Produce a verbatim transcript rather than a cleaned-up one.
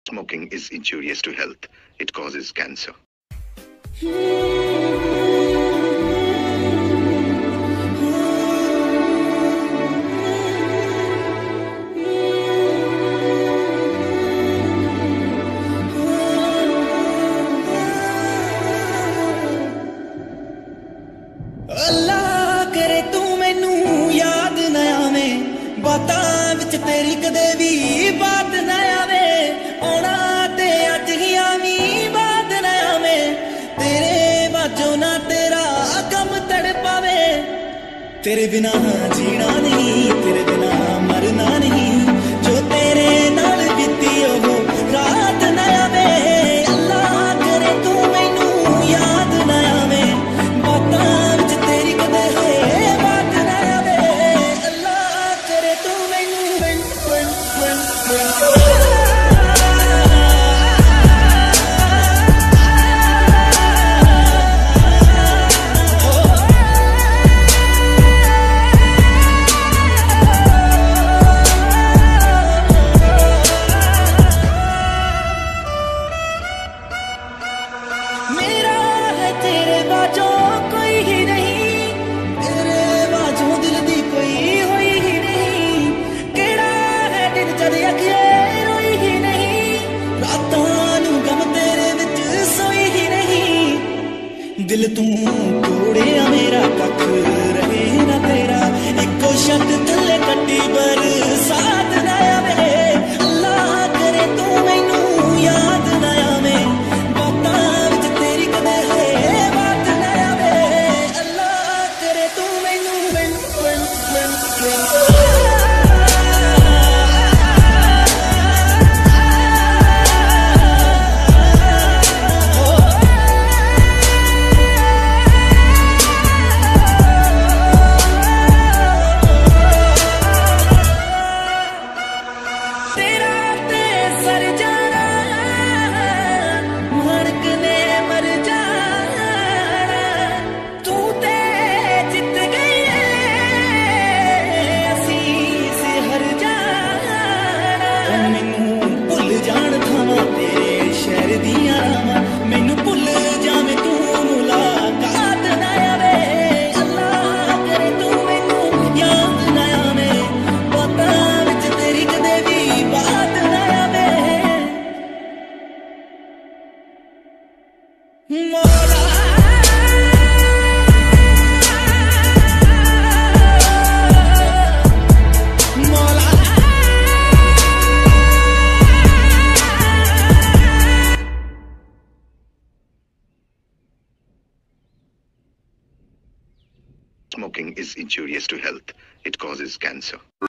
Smoking is injurious to health. It causes cancer. अल्लाह करे तू मैनू याद न आवे बातां विच तेरी कदे भी बात न आवे आउणा ते अज ही आवी बात न आवे तेरे बाजों ना तेरा कम तड़ पावे तेरे बिना जीना नहीं तेरे बिना मरना नहीं जो तेरे नाल बीती ओ रात न आवे अल्लाह करे तू मैनू याद न आवे बातां दिल तू तोड़िया मेरा कख रहे ना तेरा इको शक थले कट्टी बरसात ना आवे अल्लाह करे तू मैनू याद ना आवे बातां विच तेरी कदे है बात ना आवे अल्लाह करे तू मैनू one one one one Smoking is injurious to health. It causes cancer.